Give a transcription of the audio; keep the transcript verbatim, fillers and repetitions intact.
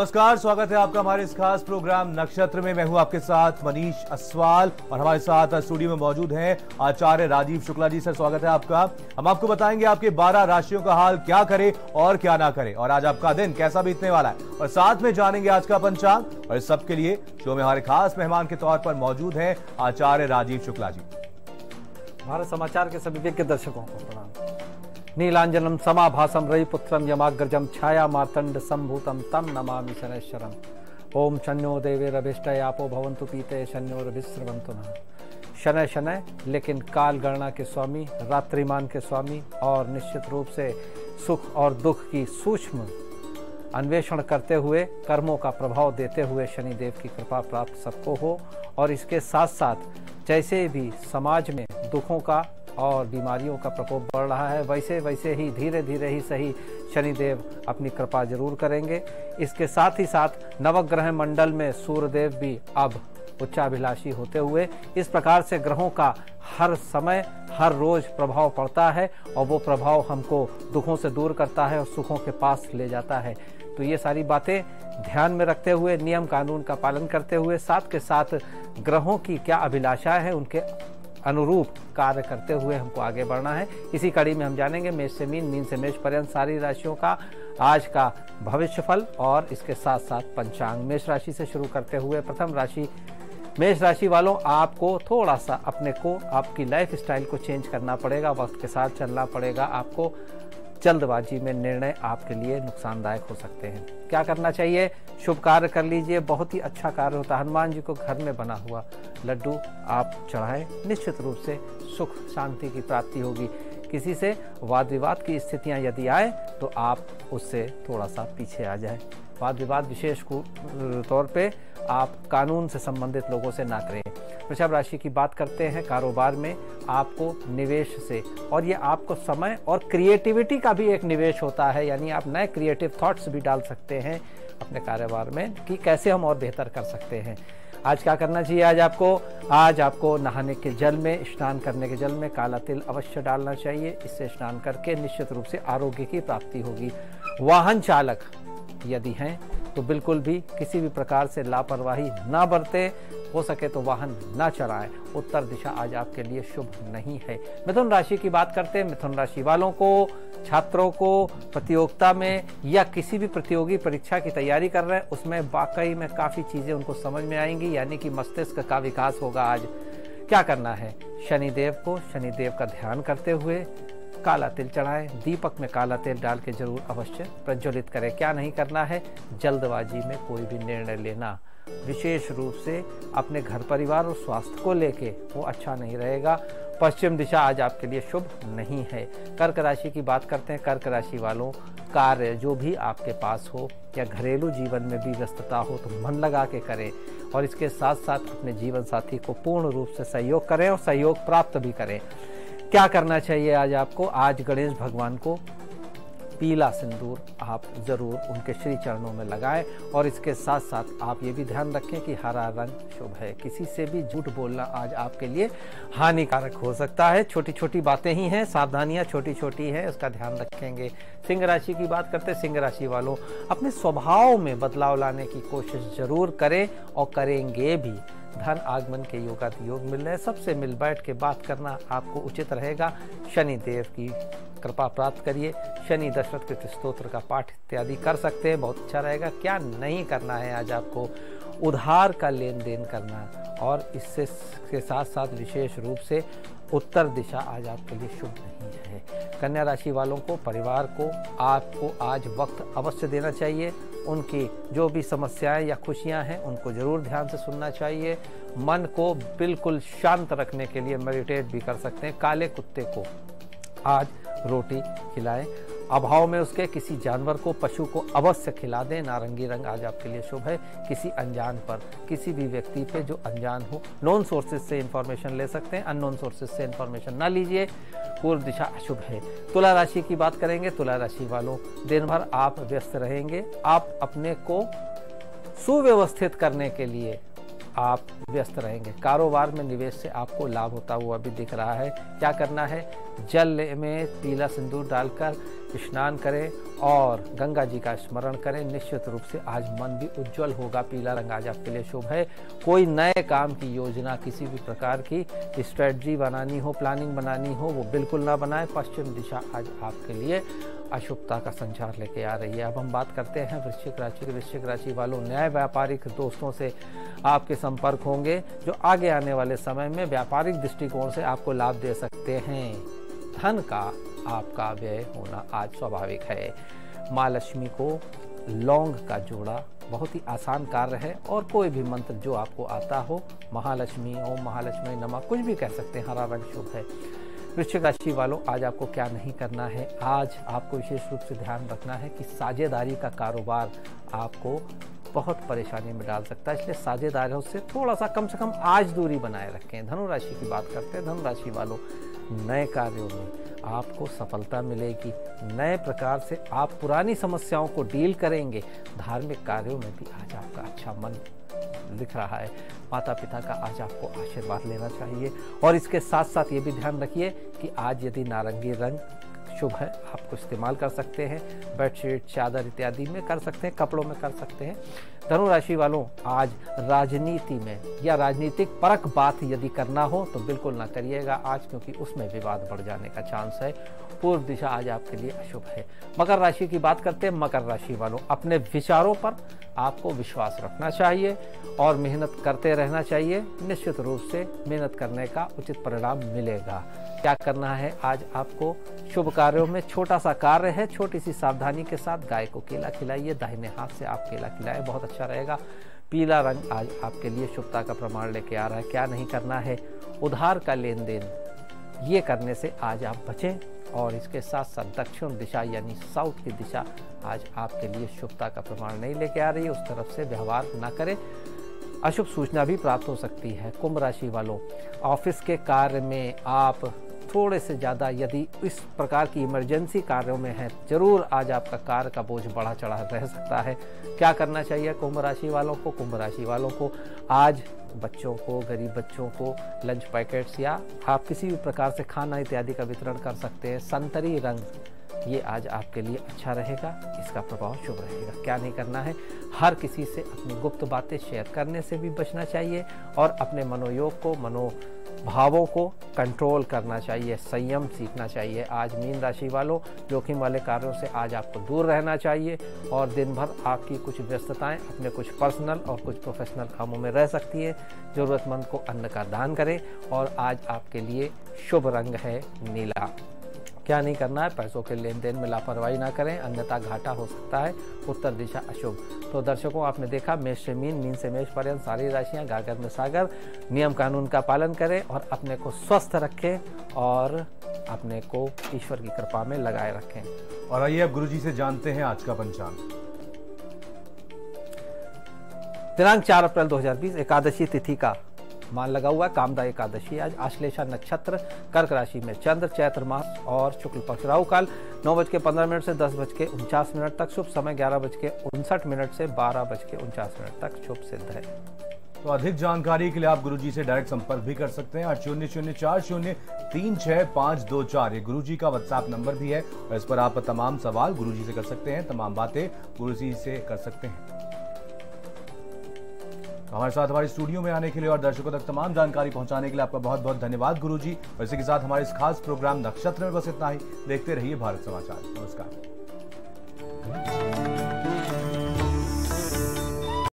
नमस्कार, स्वागत है आपका हमारे इस खास प्रोग्राम नक्षत्र में। मैं हूं आपके साथ मनीष अस्वाल और हमारे साथ स्टूडियो में मौजूद हैं आचार्य राजीव शुक्ला जी। सर, स्वागत है आपका। हम आपको बताएंगे आपके बारह राशियों का हाल, क्या करें और क्या ना करें, और आज आपका दिन कैसा बीतने वाला है, और साथ में जानेंगे आज का पंचांग। और इस सब के लिए शो में हमारे खास मेहमान के तौर पर मौजूद हैं आचार्य राजीव शुक्ला जी। भारत समाचार के सभी विज्ञ दर्शकों को प्रणाम। नीलांजनम समाभासम रविपुत्रम यमाग्रजम छाया मार्तंड संभूतम तम नमामि शनैश्वरम। ओम शन्यो देवेरभिष्टय आपो भवन्तु पीते शन्योरभिस्रवन्तु नः। शनय शनय लेकिन काल गणना के स्वामी, रात्रिमान के स्वामी और निश्चित रूप से सुख और दुख की सूक्ष्म अन्वेषण करते हुए कर्मों का प्रभाव देते हुए शनिदेव की कृपा प्राप्त सबको हो। और इसके साथ साथ जैसे भी समाज में दुखों का और बीमारियों का प्रकोप बढ़ रहा है, वैसे वैसे ही धीरे धीरे ही सही शनिदेव अपनी कृपा जरूर करेंगे। इसके साथ ही साथ नवग्रह मंडल में सूर्यदेव भी अब उच्चाभिलाषी होते हुए इस प्रकार से ग्रहों का हर समय हर रोज प्रभाव पड़ता है, और वो प्रभाव हमको दुखों से दूर करता है और सुखों के पास ले जाता है। तो ये सारी बातें ध्यान में रखते हुए, नियम कानून का पालन करते हुए, साथ के साथ ग्रहों की क्या अभिलाषा है उनके अनुरूप कार्य करते हुए हमको आगे बढ़ना है। इसी कड़ी में हम जानेंगे मेष से मीन, मीन से मेष पर्यंत सारी राशियों का आज का भविष्यफल और इसके साथ साथ पंचांग। मेष राशि से शुरू करते हुए प्रथम राशि मेष राशि वालों, आपको थोड़ा सा अपने को, आपकी लाइफ स्टाइल को चेंज करना पड़ेगा, वक्त के साथ चलना पड़ेगा। आपको जल्दबाजी में निर्णय आपके लिए नुकसानदायक हो सकते हैं। क्या करना चाहिए? शुभ कार्य कर लीजिए, बहुत ही अच्छा कार्य होता है। हनुमान जी को घर में बना हुआ लड्डू आप चढ़ाएं, निश्चित रूप से सुख शांति की प्राप्ति होगी। किसी से वाद विवाद की स्थितियां यदि आए तो आप उससे थोड़ा सा पीछे आ जाएं। वाद विवाद विशेष तौर पे आप कानून से संबंधित लोगों से ना करें। वृषभ राशि की बात करते हैं। कारोबार में आपको निवेश से, और ये आपको समय और क्रिएटिविटी का भी एक निवेश होता है, यानी आप नए क्रिएटिव थॉट्स भी डाल सकते हैं अपने कारोबार में कि कैसे हम और बेहतर कर सकते हैं। आज क्या करना चाहिए? आज आपको आज आपको नहाने के जल में, स्नान करने के जल में काला तिल अवश्य डालना चाहिए। इससे स्नान करके निश्चित रूप से आरोग्य की प्राप्ति होगी। वाहन चालक यदि हैं तो बिल्कुल भी किसी भी प्रकार से लापरवाही ना बरते, हो सके तो वाहन ना चलाएं। उत्तर दिशा आज आपके लिए शुभ नहीं है। मिथुन राशि की बात करते हैं। मिथुन राशि वालों को, छात्रों को प्रतियोगिता में या किसी भी प्रतियोगी परीक्षा की तैयारी कर रहे हैं, उसमें वाकई में काफ़ी चीज़ें उनको समझ में आएंगी, यानी कि मस्तिष्क का विकास होगा। आज क्या करना है? शनिदेव को, शनिदेव का ध्यान करते हुए काला तिल चढ़ाएं, दीपक में काला तेल डाल के जरूर अवश्य प्रज्वलित करें। क्या नहीं करना है? जल्दबाजी में कोई भी निर्णय लेना, विशेष रूप से अपने घर परिवार और स्वास्थ्य को लेके, वो अच्छा नहीं रहेगा। पश्चिम दिशा आज आपके लिए शुभ नहीं है। कर्क राशि की बात करते हैं। कर्क राशि वालों, कार्य जो भी आपके पास हो या घरेलू जीवन में भी व्यस्तता हो तो मन लगा के करें, और इसके साथ साथ अपने जीवन साथी को पूर्ण रूप से सहयोग करें और सहयोग प्राप्त भी करें। क्या करना चाहिए आज आपको? आज गणेश भगवान को पीला सिंदूर आप जरूर उनके श्री चरणों में लगाएं, और इसके साथ साथ आप ये भी ध्यान रखें कि हरा रंग शुभ है। किसी से भी झूठ बोलना आज आपके लिए हानिकारक हो सकता है। छोटी छोटी बातें ही हैं, सावधानियां छोटी छोटी हैं, उसका ध्यान रखेंगे। सिंह राशि की बात करते हैं। सिंह राशि वालों, अपने स्वभाव में बदलाव लाने की कोशिश जरूर करें और करेंगे भी। धन आगमन के योगादि योग मिल रहे हैं, सबसे मिल बैठ के बात करना आपको उचित रहेगा। शनि देव की कृपा प्राप्त करिए। शनि दशरथ कृत स्तोत्र का पाठ इत्यादि कर सकते हैं, बहुत अच्छा रहेगा। क्या नहीं करना है? आज आपको उधार का लेन देन करना, और इससे के साथ साथ विशेष रूप से उत्तर दिशा आज आपके लिए शुभ नहीं है। कन्या राशि वालों को, परिवार को आपको आज वक्त अवश्य देना चाहिए। उनकी जो भी समस्याएं या खुशियां हैं उनको जरूर ध्यान से सुनना चाहिए। मन को बिल्कुल शांत रखने के लिए मेडिटेट भी कर सकते हैं। काले कुत्ते को आज रोटी खिलाएं, अभाव में उसके किसी जानवर को, पशु को अवश्य खिला दें। नारंगी रंग आज आपके लिए शुभ है। किसी अनजान पर, किसी भी व्यक्ति पे जो अनजान हो, नॉन सोर्सेज से इंफॉर्मेशन ले सकते हैं, अननोन सोर्सेज से इंफॉर्मेशन ना लीजिए। पूर्व दिशा अशुभ है। तुला राशि की बात करेंगे। तुला राशि वालों, दिन भर आप व्यस्त रहेंगे। आप अपने को सुव्यवस्थित करने के लिए आप व्यस्त रहेंगे। कारोबार में निवेश से आपको लाभ होता हुआ भी दिख रहा है। क्या करना है, जल में पीला सिंदूर डालकर स्नान करें और गंगा जी का स्मरण करें। निश्चित रूप से आज मन भी उज्जवल होगा। पीला रंग आज आपके लिए शुभ है। कोई नए काम की योजना, किसी भी प्रकार की स्ट्रेटजी बनानी हो, प्लानिंग बनानी हो, वो बिल्कुल ना बनाएं। पश्चिम दिशा आज आपके लिए अशुभता का संचार लेके आ रही है। अब हम बात करते हैं वृश्चिक राशि। वृश्चिक राशि वालों, न्याय व्यापारिक दोस्तों से आपके संपर्क होंगे जो आगे आने वाले समय में व्यापारिक दृष्टिकोण से आपको लाभ दे सकते हैं। धन का आपका व्यय होना आज स्वाभाविक है। माँ लक्ष्मी को लौंग का जोड़ा बहुत ही आसान कार्य है और कोई भी मंत्र जो आपको आता हो, महालक्ष्मी ओम महालक्ष्मी नमः, कुछ भी कह सकते हैं। हरा रंग शुभ है। वृश्चिक राशि वालों, आज आपको क्या नहीं करना है, आज आपको विशेष रूप से ध्यान रखना है कि साझेदारी का कारोबार आपको बहुत परेशानी में डाल सकता है, इसलिए साझेदारों से थोड़ा सा कम से कम आज दूरी बनाए रखें। धनु राशि की बात करते हैं। धनु राशि वालों, नए कार्यों में आपको सफलता मिलेगी। नए प्रकार से आप पुरानी समस्याओं को डील करेंगे। धार्मिक कार्यों में भी आज आपका अच्छा मन दिख रहा है। माता पिता का आज आपको आशीर्वाद लेना चाहिए और इसके साथ साथ ये भी ध्यान रखिए कि आज यदि नारंगी रंग शुभ है, आपको इस्तेमाल कर सकते हैं। बेडशीट, चादर इत्यादि में कर सकते हैं, कपड़ों में कर सकते हैं। धनु राशि वालों, आज राजनीति में या राजनीतिक परक बात यदि करना हो तो बिल्कुल ना करिएगा आज, क्योंकि उसमें विवाद बढ़ जाने का चांस है। पूर्व दिशा आज आपके लिए अशुभ है। मकर राशि की बात करते हैं। मकर राशि वालों, अपने विचारों पर आपको विश्वास रखना चाहिए और मेहनत करते रहना चाहिए। निश्चित रूप से मेहनत करने का उचित परिणाम मिलेगा। क्या करना है, आज आपको शुभ कार्यों में छोटा सा कार्य है, छोटी सी सावधानी के साथ गाय को केला खिलाइए। दाहिने हाथ से आप केला खिलाएं, बहुत अच्छा रहेगा। पीला रंग आज आपके लिए शुभता का प्रमाण लेके आ रहा है। क्या नहीं करना है, उधार का लेन देन ये करने से आज आप बचें और इसके साथ साथ दक्षिण दिशा यानी साउथ की दिशा आज आपके लिए शुभता का प्रमाण नहीं लेके आ रही है, उस तरफ से व्यवहार ना करें। अशुभ सूचना भी प्राप्त हो सकती है। कुंभ राशि वालों, ऑफिस के कार्य में आप थोड़े से ज़्यादा यदि इस प्रकार की इमरजेंसी कार्यों में हैं, जरूर आज आपका कार्य का बोझ बढ़ा चढ़ा रह सकता है। क्या करना चाहिए कुंभ राशि वालों को? कुंभ राशि वालों को आज बच्चों को, गरीब बच्चों को लंच पैकेट्स या आप किसी भी प्रकार से खाना इत्यादि का वितरण कर सकते हैं। संतरी रंग ये आज आपके लिए अच्छा रहेगा, इसका प्रभाव शुभ रहेगा। क्या नहीं करना है, हर किसी से अपनी गुप्त बातें शेयर करने से भी बचना चाहिए और अपने मनोयोग को, मनोभावों को कंट्रोल करना चाहिए, संयम सीखना चाहिए। आज मीन राशि वालों, जोखिम वाले कार्यों से आज आपको दूर रहना चाहिए और दिन भर आपकी कुछ व्यस्तताएं अपने कुछ पर्सनल और कुछ प्रोफेशनल कामों में रह सकती है। ज़रूरतमंद को अन्न का दान करें और आज आपके लिए शुभ रंग है नीला। क्या नहीं करना है, पैसों के लेन देन में लापरवाही ना करें, अन्यथा घाटा हो सकता है। उत्तर दिशा अशुभ। तो दर्शकों, आपने देखा मेष से मीन, मीन से मेष पर्यंत सारी राशियां, गागर में सागर। नियम कानून का पालन करें और अपने को स्वस्थ रखें और अपने को ईश्वर की कृपा में लगाए रखें। और आइए अब गुरुजी से जानते हैं आज का पंचांग। दिनांक चार अप्रैल दो हजार बीस, एकादशी तिथि का मान लगा हुआ है। कामदा एकादशी आज। आश्लेषा नक्षत्र, कर्क राशि में चंद्र, चैत्र मास और शुक्ल पक्ष। राहु काल नौ बज के पंद्रह मिनट से दस बज के उनचास मिनट तक। शुभ समय ग्यारह बज के उनसठ मिनट से बारह बज के उनचास मिनट तक शुभ सिद्ध है। तो अधिक जानकारी के लिए आप गुरुजी से डायरेक्ट संपर्क भी कर सकते हैं। आठ शून्य शून्य चार शून्य तीन छह पाँच दो चार, ये गुरुजी का व्हाट्सएप नंबर भी है और इस पर आप तमाम सवाल गुरुजी से कर सकते हैं, तमाम बातें गुरुजी से कर सकते हैं। हमारे साथ हमारे स्टूडियो में आने के लिए और दर्शकों तक तमाम जानकारी पहुंचाने के लिए आपका बहुत बहुत धन्यवाद गुरुजी। और इसी के साथ हमारे इस खास प्रोग्राम नक्षत्र में बस इतना ही। देखते रहिए भारत समाचार। नमस्कार।